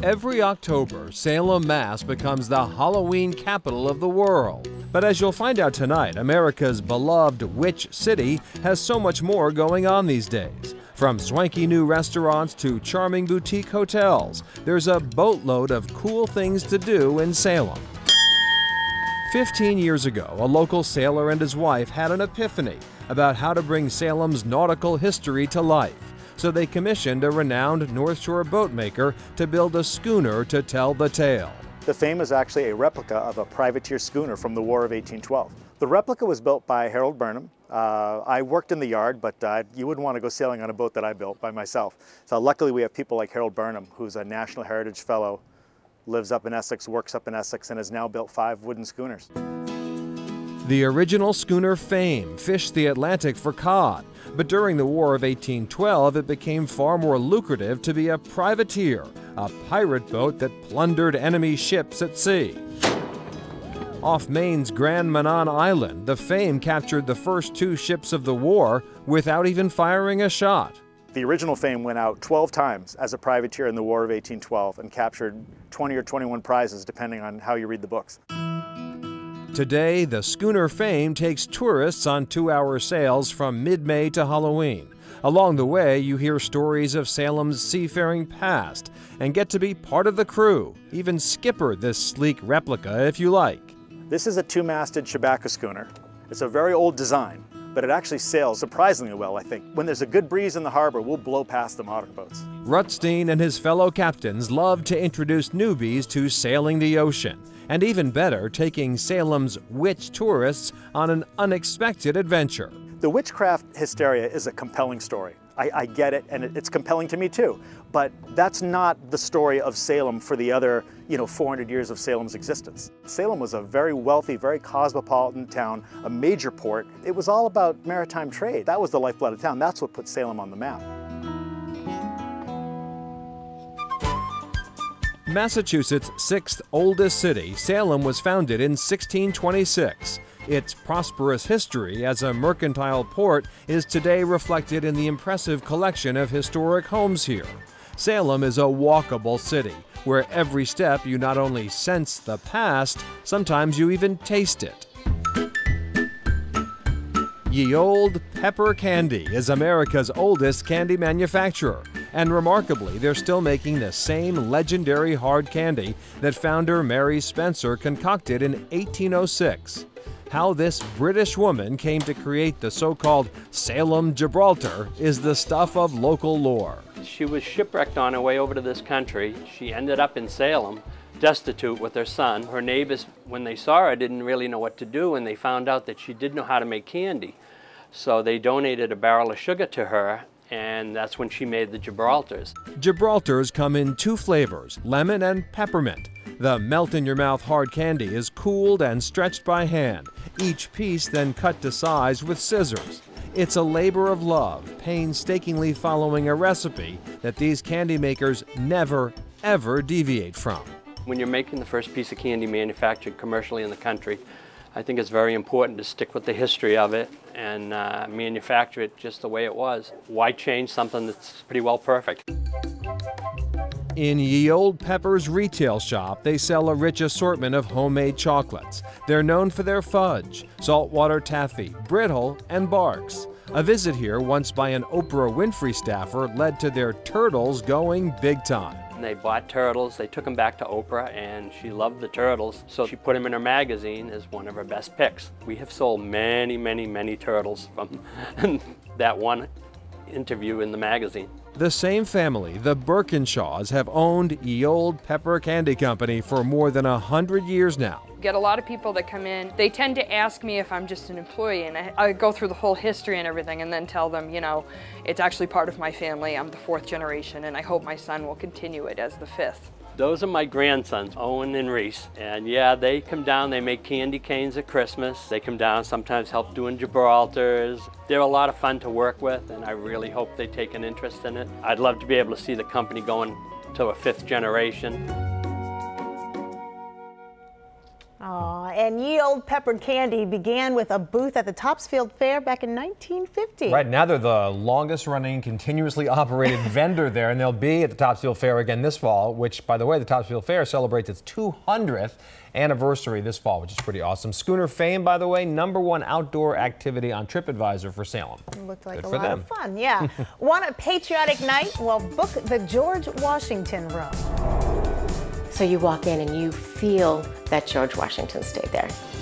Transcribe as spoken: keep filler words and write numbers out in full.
Every October, Salem, Mass becomes the Halloween capital of the world. But as you'll find out tonight, America's beloved witch city has so much more going on these days. From swanky new restaurants to charming boutique hotels, there's a boatload of cool things to do in Salem. Fifteen years ago, a local sailor and his wife had an epiphany about how to bring Salem's nautical history to life. So they commissioned a renowned North Shore boat maker to build a schooner to tell the tale. The Fame is actually a replica of a privateer schooner from the War of eighteen twelve. The replica was built by Harold Burnham. Uh, I worked in the yard, but uh, you wouldn't want to go sailing on a boat that I built by myself. So luckily we have people like Harold Burnham, who's a National Heritage Fellow, lives up in Essex, works up in Essex, and has now built five wooden schooners. The original schooner Fame fished the Atlantic for cod, but during the War of eighteen twelve it became far more lucrative to be a privateer, a pirate boat that plundered enemy ships at sea. Off Maine's Grand Manan Island, the Fame captured the first two ships of the war without even firing a shot. The original Fame went out twelve times as a privateer in the War of eighteen twelve and captured twenty or twenty-one prizes, depending on how you read the books. Today, the schooner Fame takes tourists on two-hour sails from mid-May to Halloween. Along the way, you hear stories of Salem's seafaring past and get to be part of the crew, even skipper this sleek replica if you like. This is a two-masted Shabaka schooner. It's a very old design, but it actually sails surprisingly well, I think. When there's a good breeze in the harbor, we'll blow past the modern boats. Rutstein and his fellow captains love to introduce newbies to sailing the ocean, and even better, taking Salem's witch tourists on an unexpected adventure. The witchcraft hysteria is a compelling story. I, I get it, and it, it's compelling to me too. But that's not the story of Salem for the other, you know, four hundred years of Salem's existence. Salem was a very wealthy, very cosmopolitan town, a major port. It was all about maritime trade. That was the lifeblood of town. That's what put Salem on the map. Massachusetts' sixth oldest city, Salem was founded in sixteen twenty-six. Its prosperous history as a mercantile port is today reflected in the impressive collection of historic homes here. Salem is a walkable city, where every step you not only sense the past, sometimes you even taste it. Ye Olde Pepper Candy is America's oldest candy manufacturer, and remarkably, they're still making the same legendary hard candy that founder Mary Spencer concocted in eighteen oh six. How this British woman came to create the so-called Salem Gibraltar is the stuff of local lore. She was shipwrecked on her way over to this country. She ended up in Salem, destitute with her son. Her neighbors, when they saw her, didn't really know what to do, and they found out that she did know how to make candy. So they donated a barrel of sugar to her, and that's when she made the Gibraltars. Gibraltars come in two flavors, lemon and peppermint. The melt-in-your-mouth hard candy is cooled and stretched by hand, each piece then cut to size with scissors. It's a labor of love, painstakingly following a recipe that these candy makers never, ever deviate from. When you're making the first piece of candy manufactured commercially in the country, I think it's very important to stick with the history of it and uh, manufacture it just the way it was. Why change something that's pretty well perfect? In Ye Olde Pepper's retail shop, they sell a rich assortment of homemade chocolates. They're known for their fudge, saltwater taffy, brittle, and barks. A visit here once by an Oprah Winfrey staffer led to their turtles going big time. They bought turtles, they took them back to Oprah, and she loved the turtles, so she put them in her magazine as one of her best picks. We have sold many, many, many turtles from that one interview in the magazine. The same family, the Birkinshaws, have owned Ye Olde Pepper Candy Company for more than a hundred years now. Get a lot of people that come in, they tend to ask me if I'm just an employee, and I, I go through the whole history and everything and then tell them, you know, it's actually part of my family. I'm the fourth generation, and I hope my son will continue it as the fifth. Those are my grandsons, Owen and Reese. And yeah, they come down, they make candy canes at Christmas. They come down, sometimes help doing Gibraltars. They're a lot of fun to work with, and I really hope they take an interest in it. I'd love to be able to see the company going to a fifth generation. Oh, and ye old peppered candy began with a booth at the Topsfield Fair back in nineteen fifty. Right, now they're the longest running, continuously operated vendor there, and they'll be at the Topsfield Fair again this fall, which, by the way, the Topsfield Fair celebrates its two hundredth anniversary this fall, which is pretty awesome. Schooner fame, by the way, number one outdoor activity on TripAdvisor for Salem. It looked like Good a for lot them. of fun, yeah. Want a patriotic night? Well, book the George Washington room. So you walk in and you feel that George Washington stayed there.